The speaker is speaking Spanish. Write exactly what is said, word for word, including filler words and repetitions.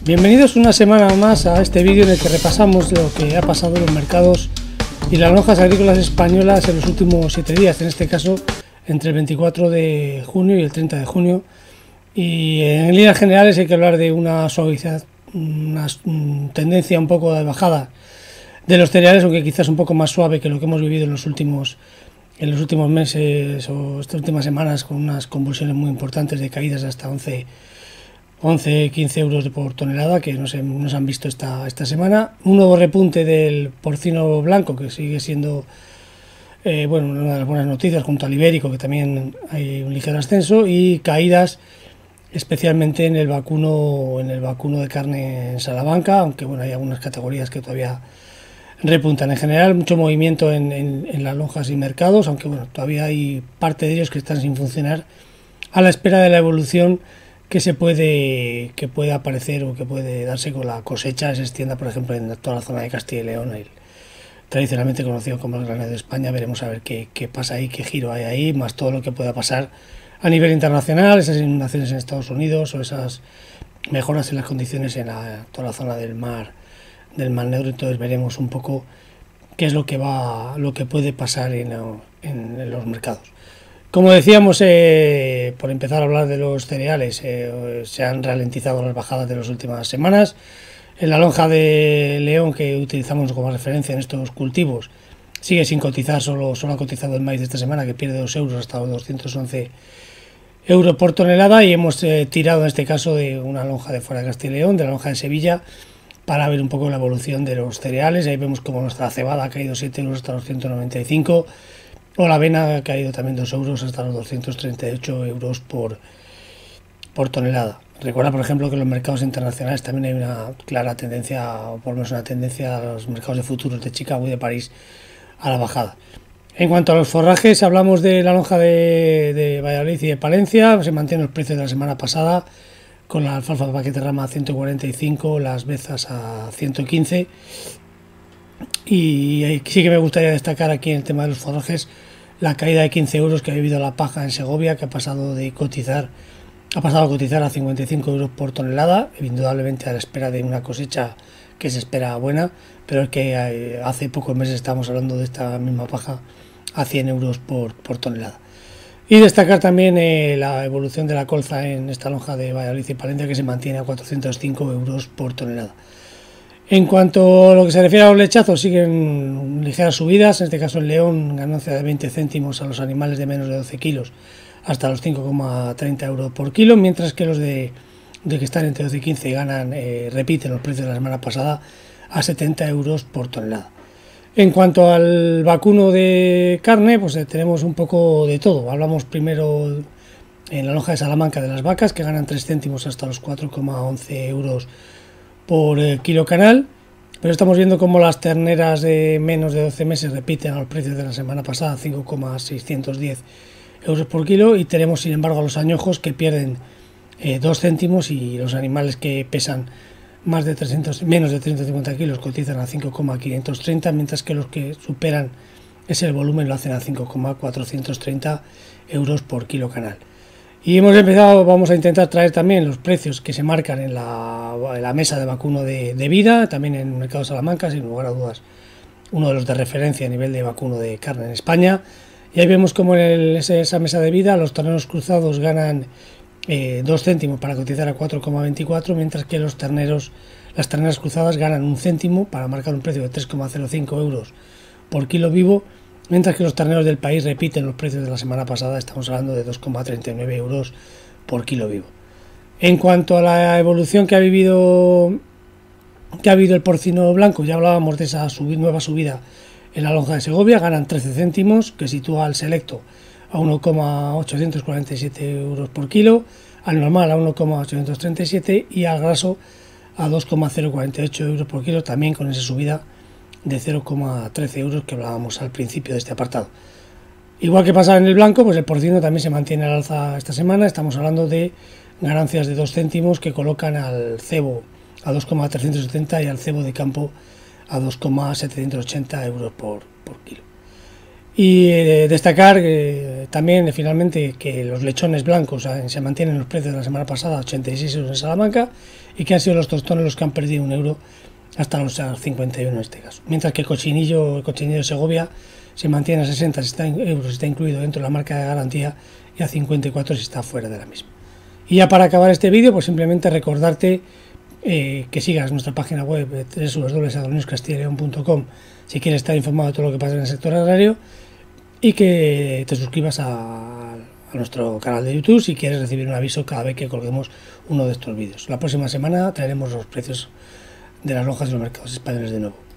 Bienvenidos una semana más a este vídeo en el que repasamos lo que ha pasado en los mercados y las lonjas agrícolas españolas en los últimos siete días, en este caso entre el veinticuatro de junio y el treinta de junio. Y en líneas generales hay que hablar de una suavidad, una tendencia un poco de bajada de los cereales, aunque quizás un poco más suave que lo que hemos vivido en los últimos en los últimos meses o estas últimas semanas, con unas convulsiones muy importantes de caídas de hasta once, quince euros por tonelada que nos, nos han visto esta, esta semana. Un nuevo repunte del porcino blanco, que sigue siendo eh, bueno, una de las buenas noticias, junto al ibérico, que también hay un ligero ascenso, y caídas especialmente en el vacuno en el vacuno de carne en Salamanca, aunque bueno, hay algunas categorías que todavía repuntan. En general, mucho movimiento en, en, en las lonjas y mercados, aunque bueno, todavía hay parte de ellos que están sin funcionar a la espera de la evolución que se puede que puede aparecer o que puede darse con la cosecha. Se extienda, por ejemplo, en toda la zona de Castilla y León, el, tradicionalmente conocido como el granero de España. Veremos a ver qué, qué pasa ahí, qué giro hay ahí, más todo lo que pueda pasar a nivel internacional, esas inundaciones en Estados Unidos o esas mejoras en las condiciones en la, toda la zona del mar del Mar Negro. Entonces veremos un poco qué es lo que va, lo que puede pasar en, en, en los mercados. Como decíamos, eh, por empezar a hablar de los cereales, eh, se han ralentizado las bajadas de las últimas semanas. En la lonja de León, que utilizamos como referencia en estos cultivos, sigue sin cotizar, solo, solo ha cotizado el maíz de esta semana, que pierde dos euros hasta los doscientos once euros por tonelada, y hemos eh, tirado en este caso de una lonja de fuera de Castilla y León, de la lonja de Sevilla, para ver un poco la evolución de los cereales. Ahí vemos como nuestra cebada ha caído siete euros hasta los ciento noventa y cinco, o la avena ha caído también dos euros hasta los doscientos treinta y ocho euros por, por tonelada. Recuerda, por ejemplo, que en los mercados internacionales también hay una clara tendencia, o por lo menos una tendencia, a los mercados de futuros de Chicago y de París a la bajada. En cuanto a los forrajes, hablamos de la lonja de, de Valladolid y de Palencia. Se mantienen los precios de la semana pasada, con la alfalfa de paquete rama a ciento cuarenta y cinco, las bezas a ciento quince. Y sí que me gustaría destacar aquí en el tema de los forrajes la caída de quince euros que ha vivido la paja en Segovia, que ha pasado de cotizar ha pasado a cotizar a cincuenta y cinco euros por tonelada, indudablemente a la espera de una cosecha que se espera buena, pero es que hace pocos meses estábamos hablando de esta misma paja a cien euros por, por tonelada. Y destacar también eh, la evolución de la colza en esta lonja de Valladolid y Palencia, que se mantiene a cuatrocientos cinco euros por tonelada. En cuanto a lo que se refiere a los lechazos, siguen ligeras subidas, en este caso en León, ganancia de veinte céntimos a los animales de menos de doce kilos, hasta los cinco coma treinta euros por kilo, mientras que los de, de que están entre doce y quince ganan, eh, repiten los precios de la semana pasada a setenta euros por tonelada. En cuanto al vacuno de carne, pues eh, tenemos un poco de todo. Hablamos primero en la lonja de Salamanca de las vacas, que ganan tres céntimos hasta los cuatro coma once euros por eh, kilo canal, pero estamos viendo como las terneras de menos de doce meses repiten a los precios de la semana pasada, cinco coma seiscientos diez euros por kilo, y tenemos sin embargo a los añojos que pierden eh, dos céntimos, y los animales que pesan más de trescientos, menos de trescientos cincuenta kilos cotizan a cinco coma quinientos treinta, mientras que los que superan ese volumen lo hacen a cinco coma cuatrocientos treinta euros por kilo canal. Y hemos empezado, vamos a intentar traer también los precios que se marcan en la, en la mesa de vacuno de, de vida, también en el mercado de Salamanca, sin lugar a dudas uno de los de referencia a nivel de vacuno de carne en España. Y ahí vemos como en el, esa mesa de vida los terneros cruzados ganan eh, dos céntimos para cotizar a cuatro coma veinticuatro, mientras que los terneros, las terneras cruzadas ganan un céntimo para marcar un precio de tres coma cero cinco euros por kilo vivo, mientras que los terneros del país repiten los precios de la semana pasada, estamos hablando de dos coma treinta y nueve euros por kilo vivo. En cuanto a la evolución que ha vivido que ha habido el porcino blanco, ya hablábamos de esa subida, nueva subida en la lonja de Segovia, ganan trece céntimos, que sitúa al selecto a uno coma ochocientos cuarenta y siete euros por kilo, al normal a uno coma ochocientos treinta y siete y al graso a dos coma cuarenta y ocho euros por kilo, también con esa subida de cero coma trece euros que hablábamos al principio de este apartado. Igual que pasa en el blanco, pues el porcino también se mantiene al alza esta semana. Estamos hablando de ganancias de dos céntimos que colocan al cebo a dos coma trescientos setenta y al cebo de campo a dos coma setecientos ochenta euros por, por kilo. Y eh, destacar eh, también eh, finalmente que los lechones blancos eh, se mantienen los precios de la semana pasada, ochenta y seis euros en Salamanca, y que han sido los tostones los que han perdido un euro hasta los cincuenta y uno en este caso. Mientras que el cochinillo, el cochinillo de Segovia se mantiene a sesenta euros si está incluido dentro de la marca de garantía, y a cincuenta y cuatro si está fuera de la misma. Y ya para acabar este vídeo, pues simplemente recordarte eh, que sigas nuestra página web w w w punto agronews castilla y león punto com si quieres estar informado de todo lo que pasa en el sector agrario, y que te suscribas a, a nuestro canal de YouTube si quieres recibir un aviso cada vez que colguemos uno de estos vídeos. La próxima semana traeremos los precios de las lonjas en los mercados españoles de nuevo.